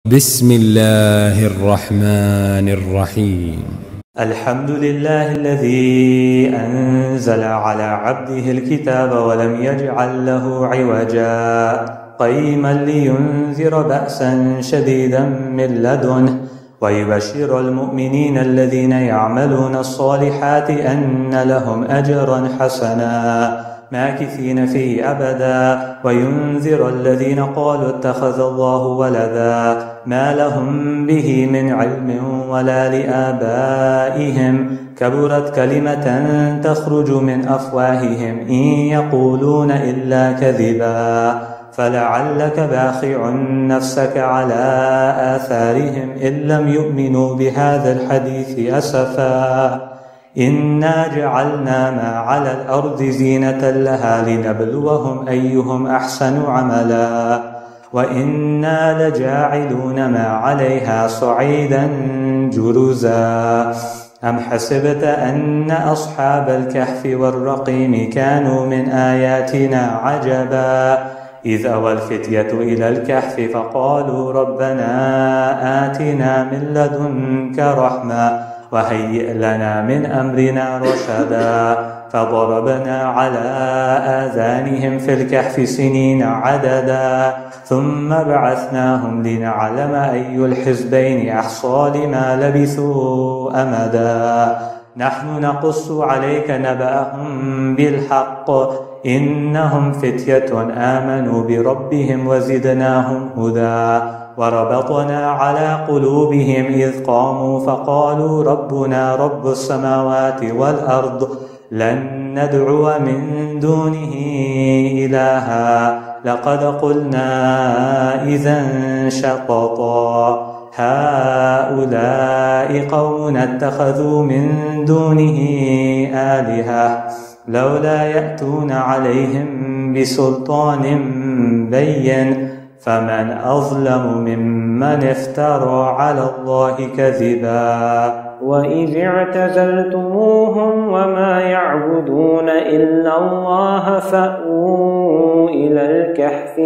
بسم الله الرحمن الرحيم. الحمد لله الذي أنزل على عبده الكتاب ولم يجعل له عوجا قيما لينذر بأسا شديدا من لدنه ويبشر المؤمنين الذين يعملون الصالحات أن لهم أجرا حسنا ماكثين فيه أبدا وينذر الذين قالوا اتخذ الله ولدا ما لهم به من علم ولا لآبائهم كبرت كلمة تخرج من أفواههم إن يقولون إلا كذبا فلعلك باخع نفسك على آثارهم إن لم يؤمنوا بهذا الحديث أسفا إنا جعلنا ما على الأرض زينة لها لنبلوهم أيهم أحسن عملا وإنا لجاعلون ما عليها صعيدا جرزا أم حسبت أن أصحاب الكهف والرقيم كانوا من آياتنا عجبا إذ أوى الفتية إلى الكهف فقالوا ربنا آتنا من لدنك رحمة وهيئ لنا من أمرنا رشدا فضربنا على آذانهم في الكهف سنين عددا ثم بعثناهم لنعلم أي الحزبين أحصى لما لبثوا أمدا نحن نقص عليك نبأهم بالحق إنهم فتية آمنوا بربهم وزدناهم هدى وربطنا على قلوبهم إذ قاموا فقالوا ربنا رب السماوات والأرض لن ندعو من دونه إلها لقد قلنا إذا شططا هؤلاء قوم اتخذوا من دونه آلهة لولا يأتون عليهم بسلطان بين فمن أظلم ممن افترى على الله كذبا وإذ اعتزلتموهم وما يعبدون إلا الله فأووا إلى الكهف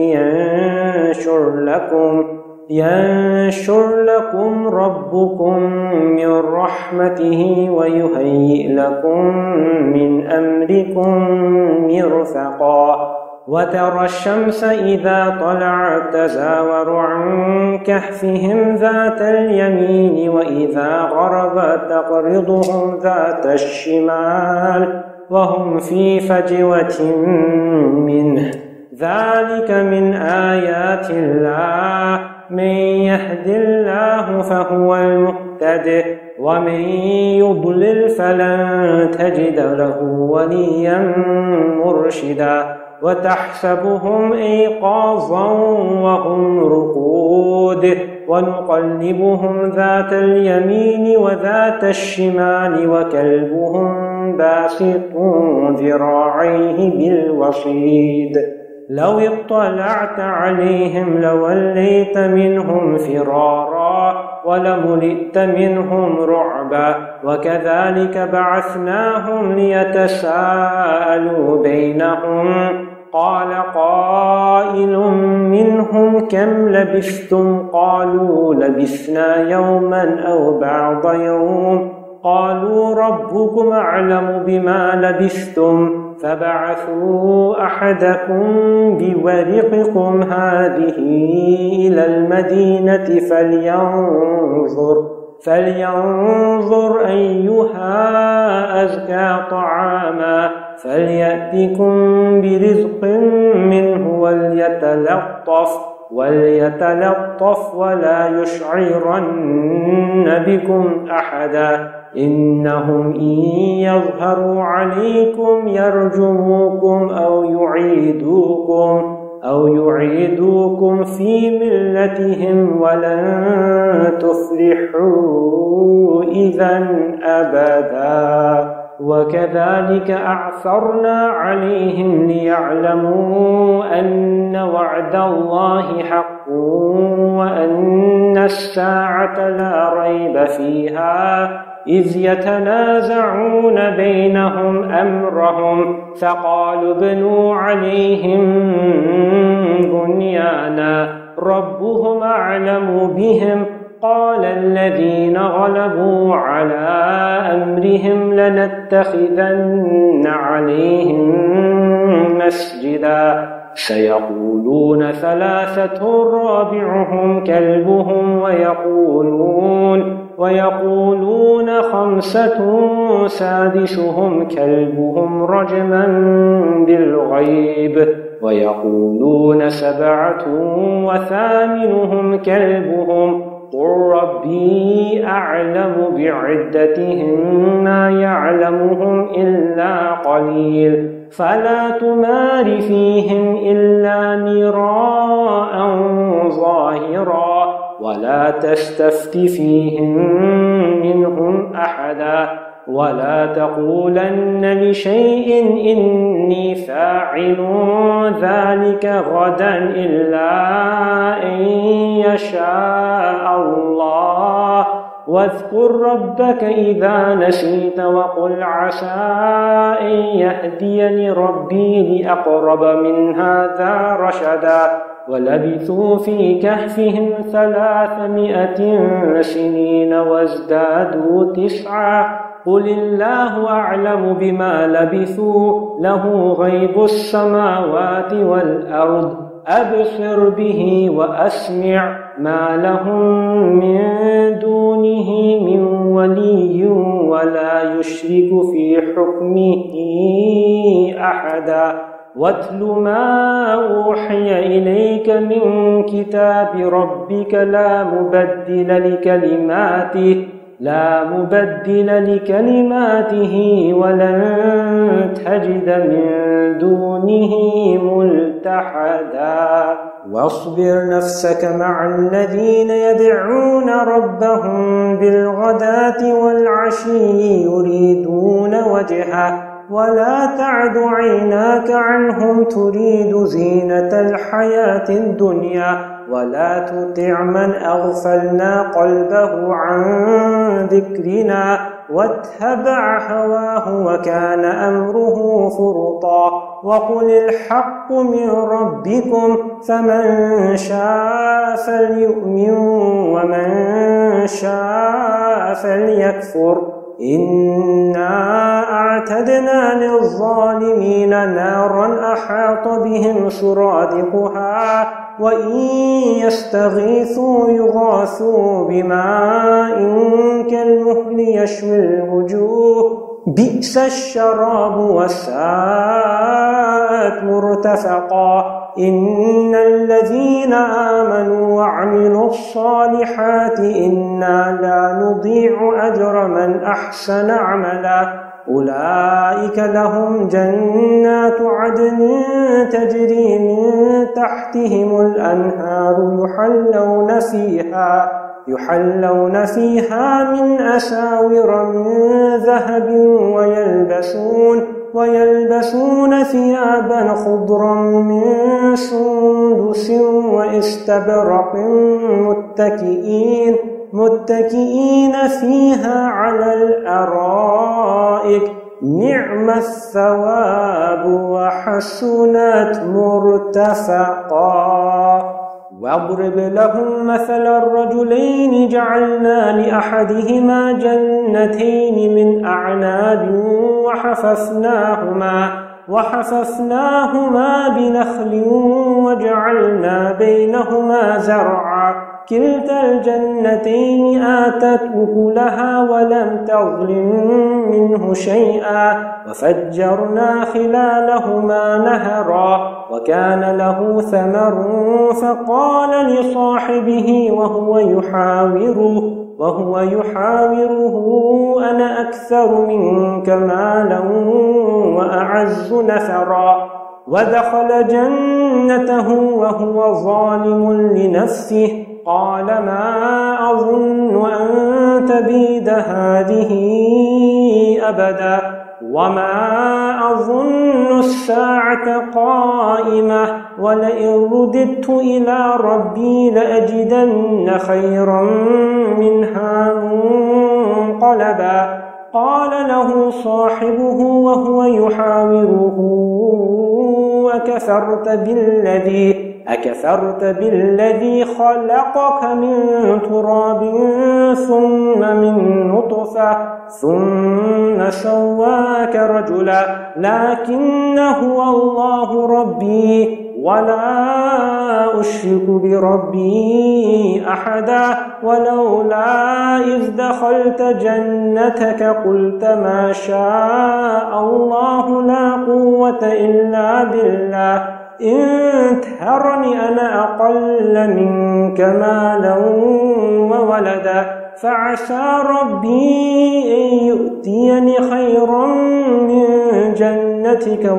ينشر لكم ربكم من رحمته ويهيئ لكم من أمركم مرفقا وترى الشمس إذا طلعت تزاور عن كهفهم ذات اليمين وإذا غربت تقرضهم ذات الشمال وهم في فجوة منه ذلك من آيات الله من يهد الله فهو المهتد ومن يضلل فلن تجد له وليا مرشدا وتحسبهم أيقاظا وهم رقود ونقلبهم ذات اليمين وذات الشمال وكلبهم باسط ذراعيه بالوصيد لو اطلعت عليهم لوليت منهم فرارا ولملئت منهم رعبا وكذلك بعثناهم ليتساءلوا بينهم قال قائل منهم كم لبثتم قالوا لبثنا يوما أو بعض يوم قالوا ربكم أعلم بما لبثتم فبعثوا أحدكم بورقكم هذه إلى المدينة فلينظر أيها أزكى طعاما فليأتكم برزق منه وليتلطف ولا يشعرن بكم أحدا إنهم إن يظهروا عليكم يرجموكم أو يعيدوكم في ملتهم ولن تفلحوا إذا أبدا وكذلك أعثرنا عليهم ليعلموا أن وعد الله حق وأن الساعة لا ريب فيها إذ يتنازعون بينهم أمرهم فقالوا ابنوا عليهم بنيانا ربهم أعلم بهم. قال الذين غلبوا على أمرهم لنتخذن عليهم مسجدا. سيقولون ثلاثة رابعهم كلبهم ويقولون خمسة سادسهم كلبهم رجما بالغيب، ويقولون سبعة وثامنهم كلبهم. قل ربي أعلم بعدتهم ما يعلمهم إلا قليل، فلا تمار فيهم إلا مراء ظاهرا ولا تستفت فيهم منهم أحدا، ولا تقولن لشيء إني فاعل ذلك غدا إلا أن يشاء الله. واذكر ربك إذا نسيت وقل عسى أن يهديني ربي لأقرب من هذا رشدا. ولبثوا في كهفهم 300 سنين وازدادوا 9. قل الله أعلم بما لبثوا له غيب السماوات والأرض أبصر به وأسمع ما لهم من دونه من ولي ولا يشرك في حكمه أحدا. واتل ما أوحي إليك من كتاب ربك لا مبدل لكلماته ولن تجد من دونه ملتحدا. واصبر نفسك مع الذين يدعون ربهم بالغداة والعشي يريدون وجهه، ولا تعد عيناك عنهم تريد زينة الحياة الدنيا، ولا تطع من أغفلنا قلبه عن ذكرنا واتبع هواه وكان أمره فرطا. وقل الحق من ربكم فمن شاء فليؤمن ومن شاء فليكفر. إنا أعتدنا للظالمين نارا أحاط بهم سرادقها وإن يستغيثوا يغاثوا بماء كالمهل يشوي الوجوه بئس الشراب وساءت مرتفقا. إن الذين آمنوا وعملوا الصالحات إنا لا نضيع أجر من أحسن عملا. أولئك لهم جنات عدن تجري من تحتهم الأنهار يحلون فيها من أساور من ذهب ويلبسون ثيابا خضرا من سندس واستبرق متكئين فيها على الأرائك نعم الثواب وحسنت مرتفقا. واضرب لهم مثل الرجلين جعلنا لأحدهما جنتين من أعناب وحففناهما بنخل وجعلنا بينهما زرعا كلتا الجنتين آتت أكلها ولم تظلم منه شيئا وفجرنا خلالهما نهرا وكان له ثمر فقال لصاحبه وهو يحاوره أنا أكثر منك مالا وأعز نفرا. ودخل جنته وهو ظالم لنفسه قال ما أظن أن تبيد هذه أبدا وما أظن الساعة قائمة ولئن رددت إلى ربي لأجدن خيرا منها منقلبا. قال له صاحبه أكفرت بالذي خلقك من تراب ثم من نطفة ثم سواك رجلا لكن هو الله ربي ولا أشرك بربي أحدا ولولا إذ دخلت جنتك قلت ما شاء الله لا قوة إلا بالله إن تهرني أنا أقل منك مالا وولدا فعسى ربي أن يؤتيني خيرا من جنتك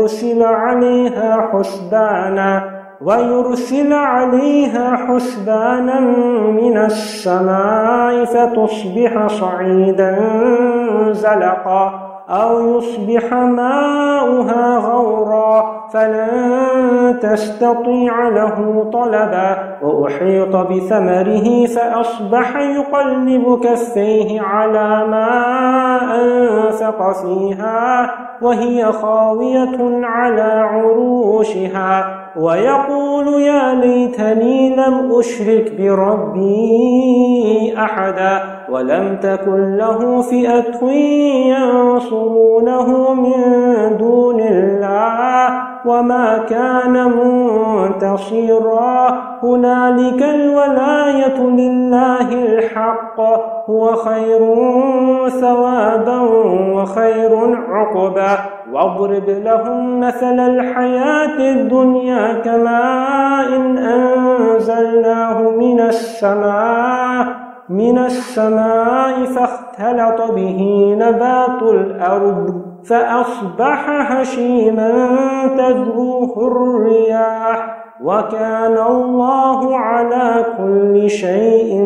ويرسل عليها حسبانا من السماء فتصبح صعيدا زلقا أو يصبح ماؤها غورا فلن تستطيع له طلبا وأحيط بثمره فأصبح يقلب كفيه على ما أنفق فيها وهي خاوية على عروشها ويقول يا ليتني لم أشرك بربي أحدا ولم تكن له فئة ينصرونه من دون الله وما كان منتصرا هنالك الولاية لله الحق هو خير ثوابا وخير عقبا واضرب لهم مثل الحياة الدنيا كماء أنزلناه من السماء فاختلط به نبات الأرض فأصبح هشيما تذروه الرياح وكان الله على كل شيء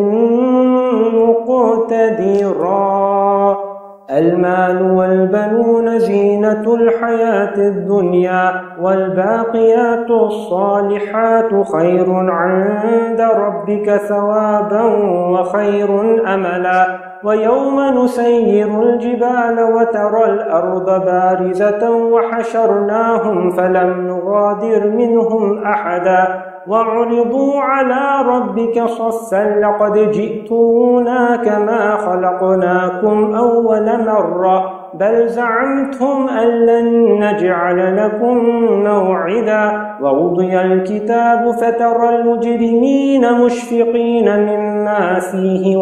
مقتدرا المال والبنون زينة الحياة الدنيا والباقيات الصالحات خير عند ربك ثوابا وخير أملا ويوم نسير الجبال وترى الأرض بارزة وحشرناهم فلم نغادر منهم أحدا وعرضوا على ربك صفا لقد جئتونا كما خلقناكم أول مرة بل زعمتم أن لن نجعل لكم موعدا ووضع الكتاب فترى المجرمين مشفقين مما فيه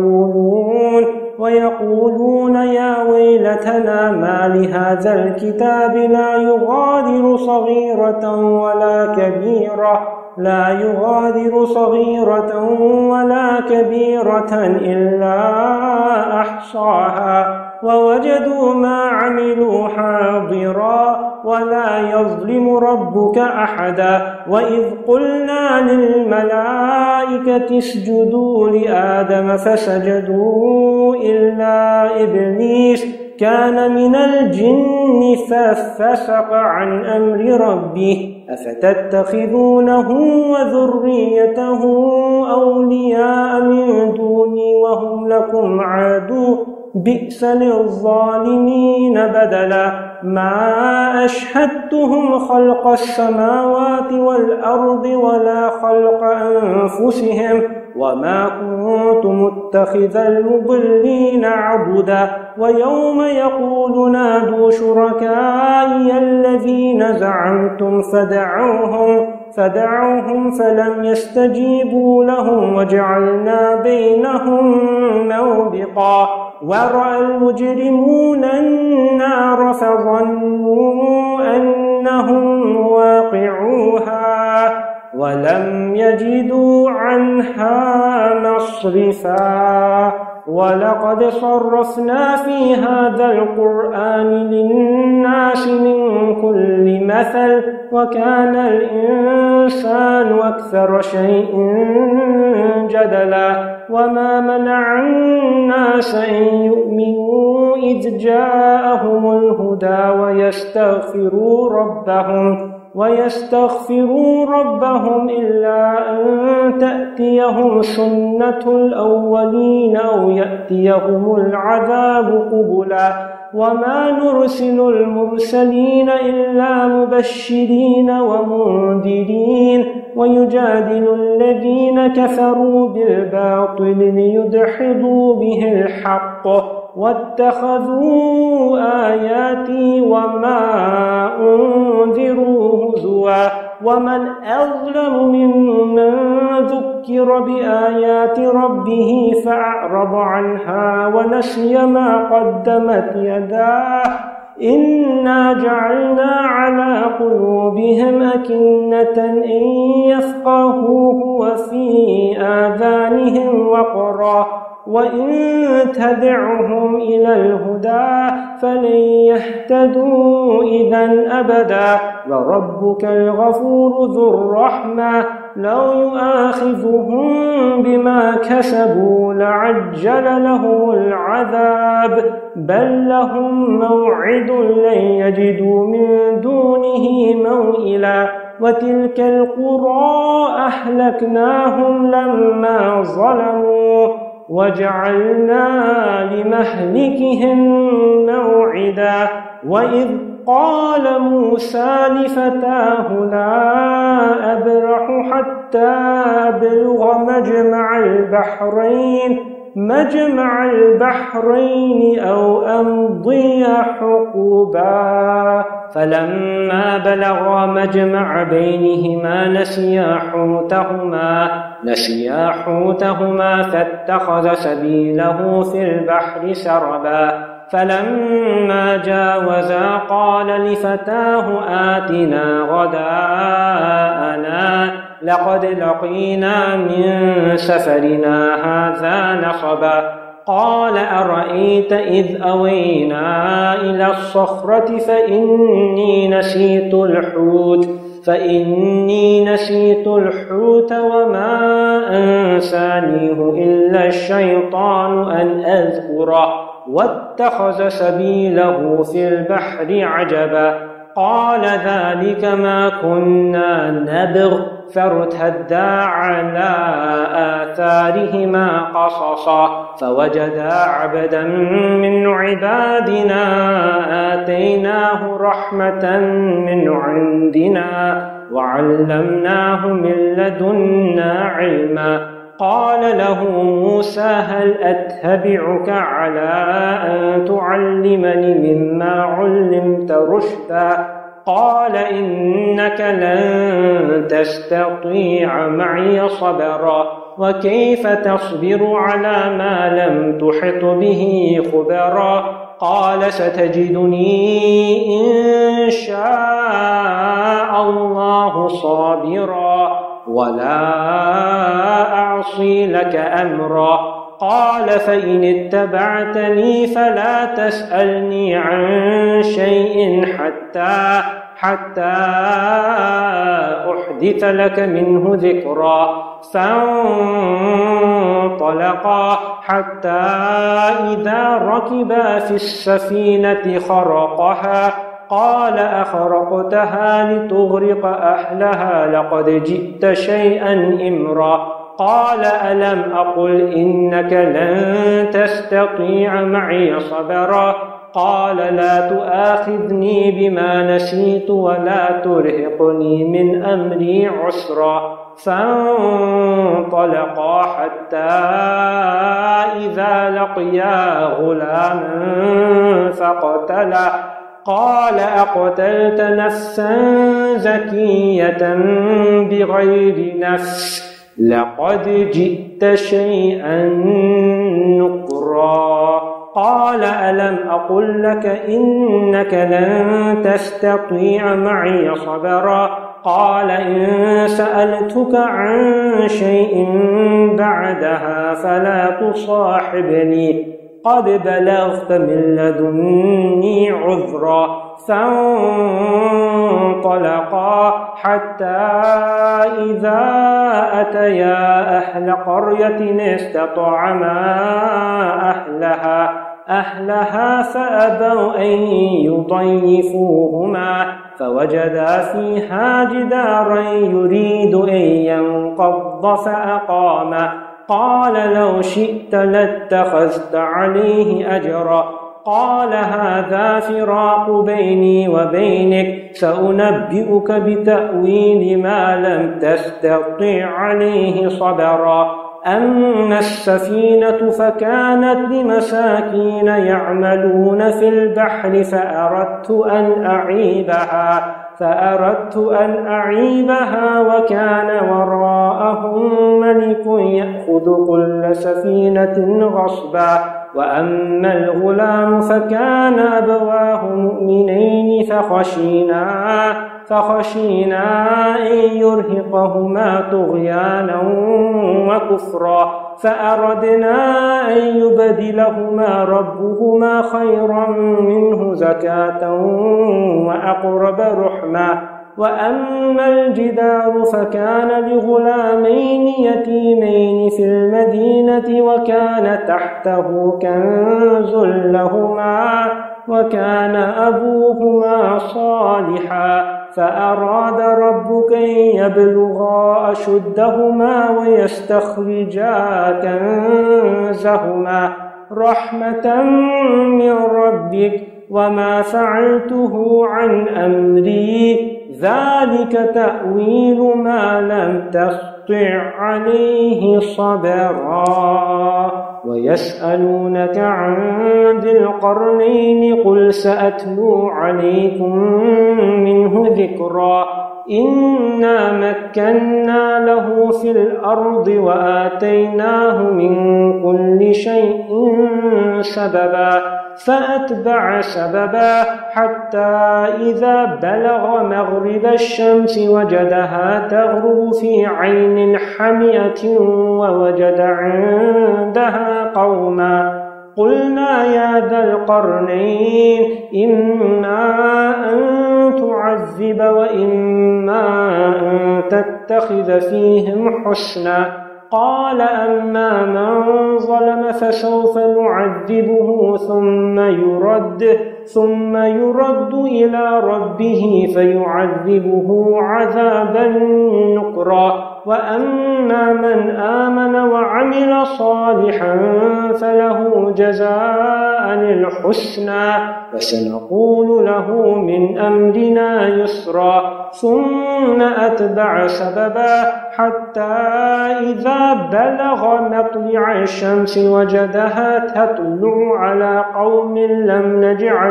ويقولون يا ويلتنا ما لهذا الكتاب لا يغادر صغيرة ولا كبيرة إلا أحصاها ووجدوا ما عملوا حاضرا ولا يظلم ربك أحدا وإذ قلنا للملائكة اسجدوا لآدم فسجدوا إلا إبليس كان من الجن ففسق عن أمر ربه أفتتخذونه وذريته أولياء من دوني وهم لكم عدو بئس للظالمين بدلا ما أشهدتهم خلق السماوات والأرض ولا خلق أنفسهم وما كنت متخذ المضلين عضدا ويوم يقول نادوا شركائي الذين زعمتم فدعوهم فلم يستجيبوا لهم وجعلنا بينهم موبقا ورأى المجرمون النار فظنوا أنهم واقعوها ولم يجدوا عنها مصرفا ولقد صرفنا في هذا القرآن للناس من كل مثل وكان الإنسان أكثر شيء جدلا وما منع الناس أن يؤمنوا إذ جاءهم الهدى ويستغفروا ربهم إلا أن تأتيهم سنة الأولين أو يأتيهم العذاب قبلا وما نرسل المرسلين إلا مبشرين ومنذرين ويجادل الذين كفروا بالباطل ليدحضوا به الحق واتخذوا آياتي وما أنذروا هزوا ومن أظلم ممن ذكر بآيات ربه فأعرض عنها ونسي ما قدمت يداه إنا جعلنا على قلوبهم أكنة إن يفقهوه وفي آذانهم وقرا وإن تدعهم إلى الهدى فلن يهتدوا إذا أبدا وربك الغفور ذو الرحمة لو يؤاخذهم بما كسبوا لعجل لهم العذاب بل لهم موعد لن يجدوا من دونه موئلا وتلك القرى أهلكناهم لما ظلموا وجعلنا لمهلكهم موعدا وإذ قال موسى لفتاه لا أبرح حتى أبلغ مجمع البحرين أو أمضي حقبا فلما بلغا مجمع بينهما نسيا حوتهما فاتخذ سبيله في البحر سربا فلما جاوزا قال لفتاه آتنا غداءنا لقد لقينا من سفرنا هذا نصبا قال أرأيت إذ أوينا إلى الصخرة فإني نسيت الحوت وما أنسانيه إلا الشيطان أن أذكره واتخذ سبيله في البحر عجبا قال ذلك ما كنا نبغ فارتدا على آثارهما قصصا فوجدا عبدا من عبادنا آتيناه رحمة من عندنا وعلمناه من لدنا علما قال له موسى هل أتبعك على أن تعلمني مما علمت رشدا قال إنك لن تستطيع معي صبرا وكيف تصبر على ما لم تحط به خبرا قال ستجدني إن شاء الله صابرا ولا أعصي لك أمرا قال فإن اتبعتني فلا تسألني عن شيء حتى أحدث لك منه ذكرا فانطلقا حتى إذا ركبا في السفينة خرقها قال أخرقتها لتغرق أهلها لقد جئت شيئا إمرا قال ألم أقل إنك لن تستطيع معي صبرا قال لا تؤاخذني بما نسيت ولا ترهقني من أمري عسرا فانطلقا حتى إذا لقيا غلاما فقتله قال أقتلت نفسا زكية بغير نفس لقد جئت شيئا نكرا قال ألم أقل لك إنك لن تستطيع معي صبرا قال إن سألتك عن شيء بعدها فلا تصاحبني قد بلغت من لدني عذرا فانطلقا حتى إذا أتيا أهل قرية استطعما أهلها فأبوا أن يضيفوهما فوجدا فيها جدارا يريد أن ينقض فأقام قال لو شئت لاتخذت عليه أجرا قال هذا فراق بيني وبينك سأنبئك بتأويل ما لم تستطع عليه صبرا. أما السفينة فكانت لمساكين يعملون في البحر فأردت أن أعيبها وكان وراءهم ملك يأخذ كل سفينة غصبا. وأما الغلام فكان أبواه مؤمنين فخشينا أن يرهقهما طغيانا وكفرا فأردنا أن يبدلهما ربهما خيرا منه زكاة وأقرب رحما. وأما الجدار فكان لغلامين يتيمين في المدينة وكان تحته كنز لهما وكان أبوهما صالحا فأراد ربك أن يبلغا أشدهما ويستخرجا كنزهما رحمة من ربك وما فعلته عن أمري ذلك تأويل ما لم تستطع عليه صبرا. ويسألونك عن ذي القرنين قل سأتلو عليكم منه ذكرا. إنا مكنا له في الأرض وآتيناه من كل شيء سببا فأتبع سببا حتى إذا بلغ مغرب الشمس وجدها تغرب في عين حمية ووجد عندها قوما قلنا يا ذا القرنين إما أن تعذب وإما أن تتخذ فيهم حسنا. قال أما من ظلم فسوف نعذبه ثم يرد إلى ربه فيعذبه عذابا نكرا. وأما من آمن وعمل صالحا فله جزاء الحسنى وسنقول له من أمرنا يسرا. ثم أتبع سببا حتى إذا بلغ مطلع الشمس وجدها تطلع على قوم لم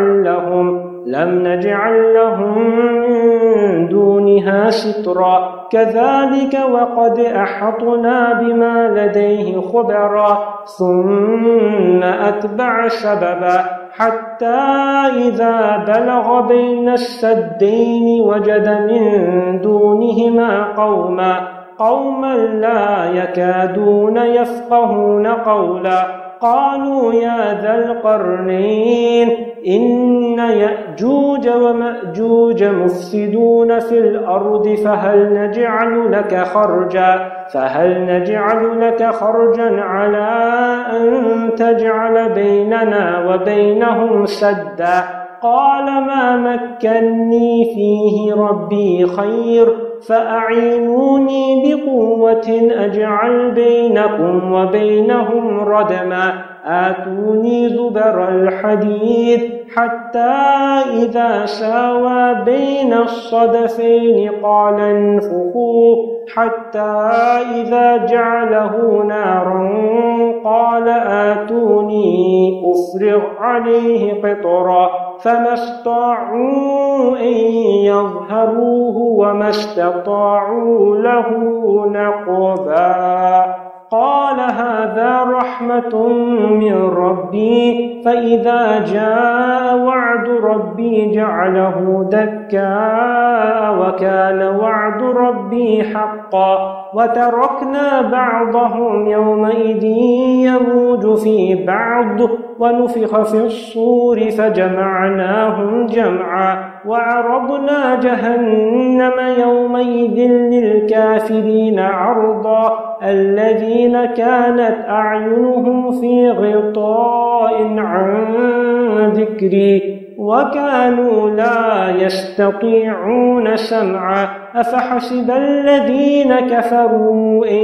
نجعل لهم من دونها سترا. كذلك وقد أحطنا بما لديه خبرا. ثم أتبع سببا حتى إذا بلغ بين السدين وجد من دونهما قوما لا يكادون يفقهون قولا. قالوا يا ذا القرنين إن يأجوج ومأجوج مفسدون في الأرض فهل نجعل لك خرجا على أن تجعل بيننا وبينهم سدا. قال ما مكني فيه ربي خير فأعينوني بقوة أجعل بينكم وبينهم ردما. آتوني زبر الحديد حتى إذا ساوى بين الصدفين قال انفخوا حتى إذا جعله نارا قال آتوني أفرغ عليه قطرا. فما استطاعوا أن يظهروه وما استطاعوا له نقبا. قال هذا رحمة من ربي فإذا جاء وعد ربي جعله دكا وكان وعد ربي حقا. وتركنا بعضهم يومئذ يموج في بعض ونفخ في الصور فجمعناهم جمعا. وعرضنا جهنم يومئذ للكافرين عرضا. الذين كانت أعينهم في غطاء عن ذكري وكانوا لا يستطيعون سمعا. أفحسب الذين كفروا أن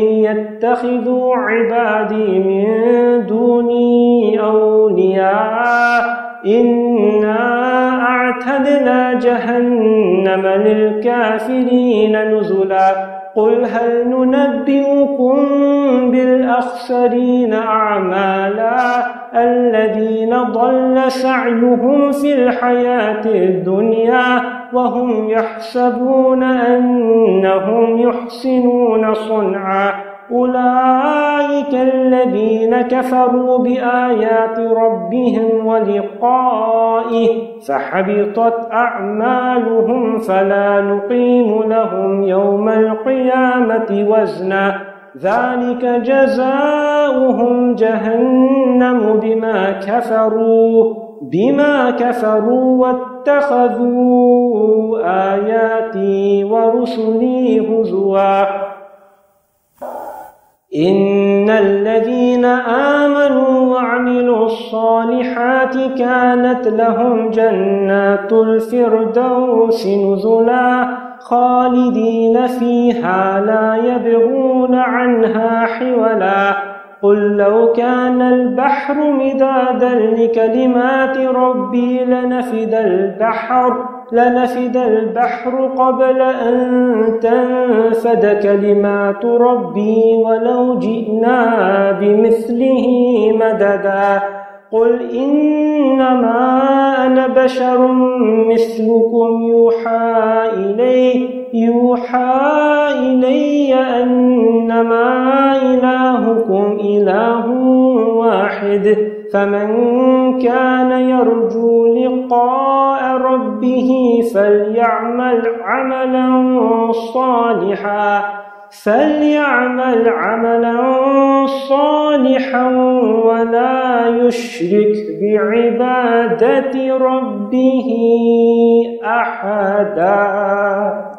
يتخذوا عبادي من دوني أولياء إنا أعتدنا جهنم للكافرين نزلا قل هل ننبئكم بالأخسرين أعمالا الذين ضل سعيهم في الحياة الدنيا وهم يحسبون أنهم يحسنون صنعا أولئك الذين كفروا بآيات ربهم ولقائه فحبطت أعمالهم فلا نقيم لهم يوم القيامة وزنا ذلك جزاؤهم جهنم بما كفروا واتخذوا آياتي ورسلي هزوا إن الذين آمنوا وعملوا الصالحات كانت لهم جنات الفردوس نزلا خالدين فيها لا يبغون عنها حولا قل لو كان البحر مدادا لكلمات ربي لنفد البحر قبل أن تنفد كلمات ربي ولو جئنا بمثله مددا قل إنما أنا بشر مثلكم يوحى إلي أنما إلهكم إله واحد فمن كان يرجو لقاء ربه فليعمل عملا صالحا ولا يشرك بعبادة ربه أحدا.